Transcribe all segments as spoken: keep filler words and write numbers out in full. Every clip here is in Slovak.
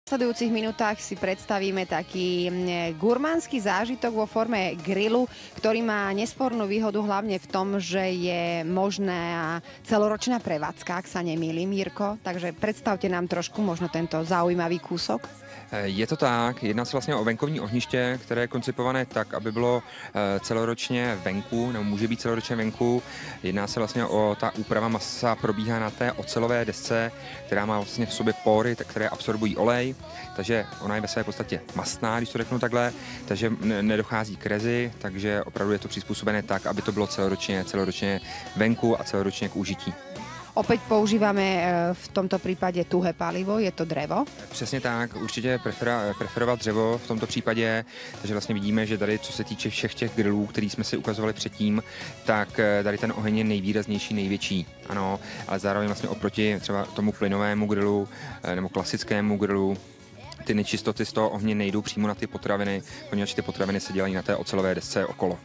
V nasledujúcich minútach si predstavíme taký gurmánsky zážitok vo forme grilu, ktorý má nespornú výhodu hlavne v tom, že je možná celoročná prevádzka, ak sa nemýlim, Jirko. Takže predstavte nám trošku možno tento zaujímavý kúsok. Je to tak, jedná se vlastně o venkovní ohniště, které je koncipované tak, aby bylo celoročně venku, nebo může být celoročně venku. Jedná se vlastně o ta úprava masa probíhá na té ocelové desce, která má vlastně v sobě pory, které absorbují olej, takže ona je ve své podstatě mastná, když to řeknu takhle, takže nedochází k rezi, takže opravdu je to přizpůsobené tak, aby to bylo celoročně, celoročně venku a celoročně k užití. Opäť používame v tomto případě tuhé palivo, je to drevo? Přesně tak, určitě prefera, preferovat dřevo v tomto případě, takže vlastně vidíme, že tady co se týče všech těch grillů, který jsme si ukazovali předtím, tak tady ten oheň je nejvýraznější, největší, ano, ale zároveň vlastně oproti třeba tomu plynovému grillu nebo klasickému grillu, ty nečistoty z toho ohně nejdou přímo na ty potraviny, poněvadž ty potraviny se dělají na té ocelové desce okolo.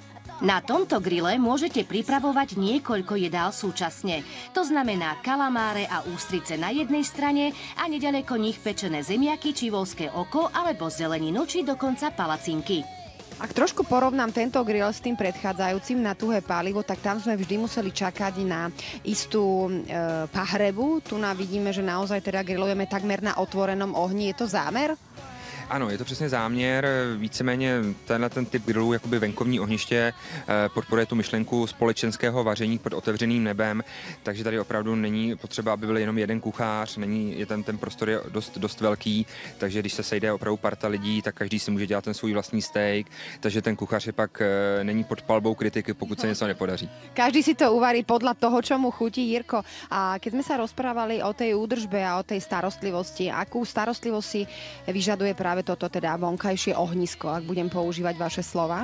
Na tomto grille môžete pripravovať niekoľko jedál súčasne. To znamená kalamáre a ústrice na jednej strane a nedaleko nich pečené zemiaky či voľské oko alebo zeleninu či dokonca palacinky. Ak trošku porovnám tento grill s tým predchádzajúcim na tuhé palivo, tak tam sme vždy museli čakať na istú e, pahrebu. Tu na vidíme, že naozaj teda grillujeme takmer na otvorenom ohni. Je to zámer? Ano, je to přesně záměr, víceméně tenhle ten typ grillů, jakoby venkovní ohniště, podporuje tu myšlenku společenského vaření pod otevřeným nebem, takže tady opravdu není potřeba, aby byl jenom jeden kuchař, není, je ten, ten prostor je dost, dost velký, takže když se sejde opravdu parta lidí, tak každý si může dělat ten svůj vlastní steak, takže ten kuchař je pak není pod palbou kritiky, pokud se něco nepodaří. Každý si to uvarí podľa toho, čo mu chutí. Jirko, a keď sme sa rozprávali o tej údržbe a o tej starostlivosti, akú starostlivosť si vyžaduje práve toto teda vonkajšie ohnisko, ak budem používať vaše slova?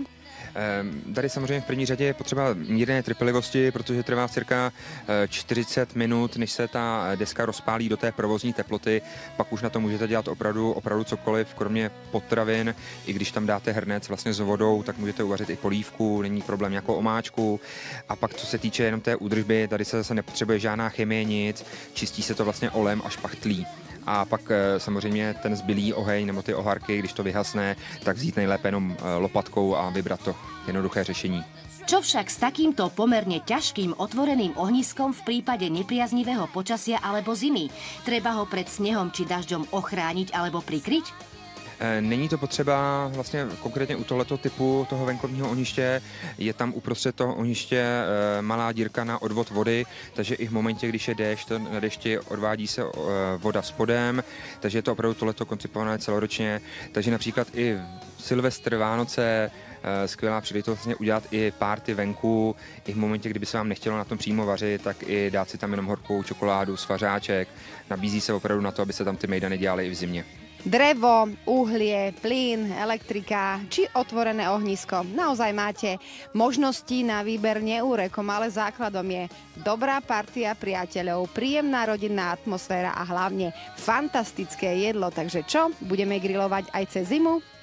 Tady samozřejmě v první řadě je potřeba mírné trpělivosti, protože trvá cirka čtyřicet minut, než se ta deska rozpálí do té provozní teploty. Pak už na to můžete dělat opravdu, opravdu cokoliv, kromě potravin. I když tam dáte hrnec vlastně s vodou, tak můžete uvařit i polívku, není problém jako omáčku. A pak co se týče jenom té údržby, tady se zase nepotřebuje žádná chemie, nic, čistí se to vlastně olem a špachtlí. A pak samozřejmě ten zbylý oheň nebo ty oharky, když to vyhasne, tak vzít nejlépe jenom lopatkou a vybrat to. Jednoduché řešení. Čo však s takýmto pomerne ťažkým otvoreným ohniskom v prípade nepriaznivého počasia alebo zimy? Treba ho pred snehom či dažďom ochrániť alebo prikryť? Není to potřeba, vlastně konkrétně u tohoto typu toho venkovního ohniště je tam uprostřed toho ohniště malá dírka na odvod vody, takže i v momentě, když je déšť, na dešti odvádí se voda spodem, takže je to opravdu tohleto koncipované celoročně, takže například i Silvestr, Vánoce, skvělá příležitost vlastně udělat i párty venku, i v momentě, kdyby se vám nechtělo na tom přímo vařit, tak i dát si tam jenom horkou čokoládu, svařáček, nabízí se opravdu na to, aby se tam ty mejdany dělaly i v zimě. Drevo, uhlie, plyn, elektrika či otvorené ohnisko. Naozaj máte možnosti na výber neúrekom, ale základom je dobrá partia priateľov, príjemná rodinná atmosféra a hlavne fantastické jedlo. Takže čo? Budeme grilovať aj cez zimu?